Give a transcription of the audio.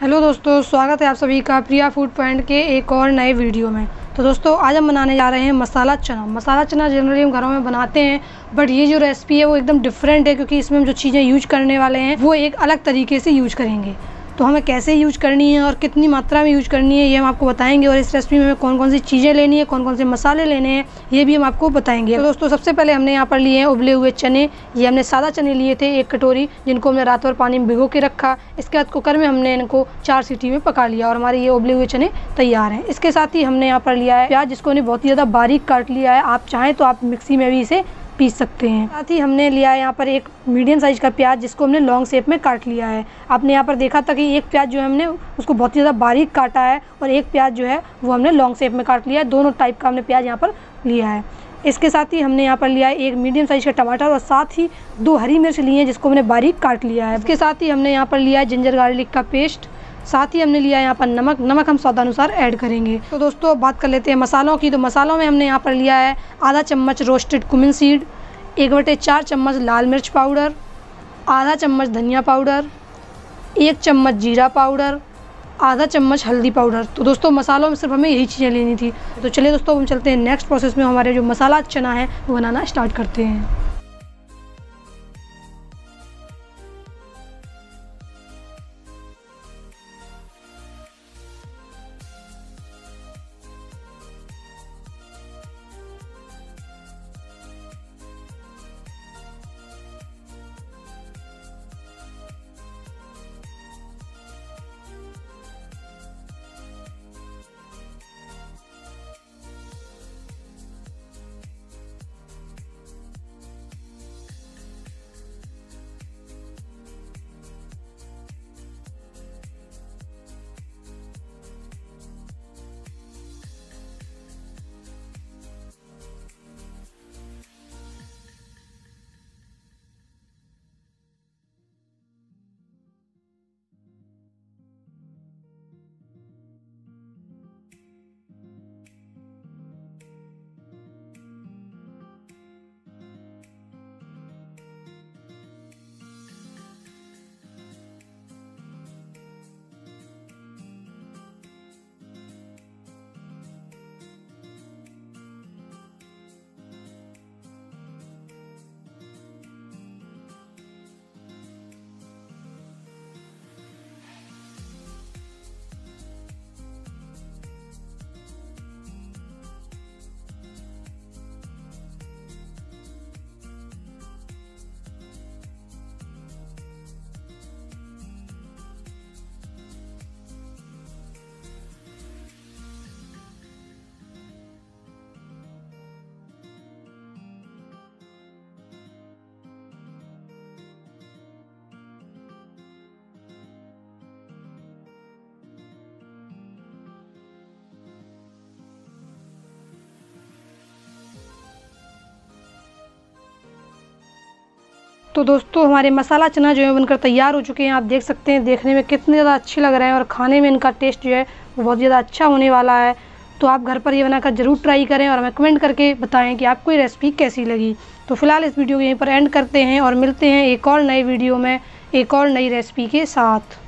Hello दोस्तों, स्वागत है आप सभी का प्रिया फूड पॉइंट के एक और नए वीडियो में। तो दोस्तों आज हम बनाने जा रहे हैं मसाला चना। मसाला चना जनरली हम घरों में बनाते हैं, बट ये जो रेसिपी है वो एकदम डिफरेंट है, क्योंकि इसमें हम जो चीज़ें यूज करने वाले हैं वो एक अलग तरीके से यूज करेंगे। तो हमें कैसे यूज करनी है और कितनी मात्रा में यूज करनी है ये हम आपको बताएंगे, और इस रेसिपी में हमें कौन कौन सी चीज़ें लेनी है, कौन कौन से मसाले लेने हैं ये भी हम आपको बताएंगे। तो दोस्तों सबसे पहले हमने यहाँ पर लिए हैं उबले हुए चने। ये हमने सादा चने लिए थे 1 कटोरी, जिनको हमने रात भर पानी में भिगो के रखा। इसके बाद कुकर में हमने इनको 4 सीटी में पका लिया और हमारे ये उबले हुए चने तैयार हैं। इसके साथ ही हमने यहाँ पर लिया है प्याज, जिसको हमने बहुत ही ज़्यादा बारीक काट लिया है। आप चाहें तो आप मिक्सी में भी इसे पीस सकते हैं। साथ ही हमने लिया है यहाँ पर एक मीडियम साइज का प्याज, जिसको हमने लॉन्ग शेप में काट लिया है। आपने यहाँ पर देखा था कि एक प्याज जो है हमने उसको बहुत ही ज़्यादा बारीक काटा है और एक प्याज जो है वो हमने लॉन्ग शेप में काट लिया है। दोनों टाइप का हमने प्याज यहाँ पर लिया है। इसके साथ ही हमने यहाँ पर लिया है एक मीडियम साइज का टमाटर और साथ ही 2 हरी मिर्च लिए हैं, जिसको हमने बारीक काट लिया है। इसके साथ ही हमने यहाँ पर लिया है जिंजर गार्लिक का पेस्ट। साथ ही हमने लिया है यहाँ पर नमक हम स्वादानुसार ऐड करेंगे। तो दोस्तों अब बात कर लेते हैं मसालों की। तो मसालों में हमने यहाँ पर लिया है आधा चम्मच रोस्टेड कुमिन सीड, 1/4 चम्मच लाल मिर्च पाउडर, आधा चम्मच धनिया पाउडर, 1 चम्मच जीरा पाउडर, आधा चम्मच हल्दी पाउडर। तो दोस्तों मसालों में सिर्फ हमें यही चीज़ें लेनी थी। तो चलिए दोस्तों हम चलते हैं नेक्स्ट प्रोसेस में। हमारे जो मसाला चना है वो बनाना स्टार्ट करते हैं। तो दोस्तों हमारे मसाला चना जो है बनकर तैयार हो चुके हैं। आप देख सकते हैं देखने में कितने ज़्यादा अच्छे लग रहे हैं और खाने में इनका टेस्ट जो है वो बहुत ज़्यादा अच्छा होने वाला है। तो आप घर पर ये बनाकर ज़रूर ट्राई करें और हमें कमेंट करके बताएं कि आपको ये रेसिपी कैसी लगी। तो फिलहाल इस वीडियो को यहीं पर एंड करते हैं और मिलते हैं एक और नए वीडियो में एक और नई रेसिपी के साथ।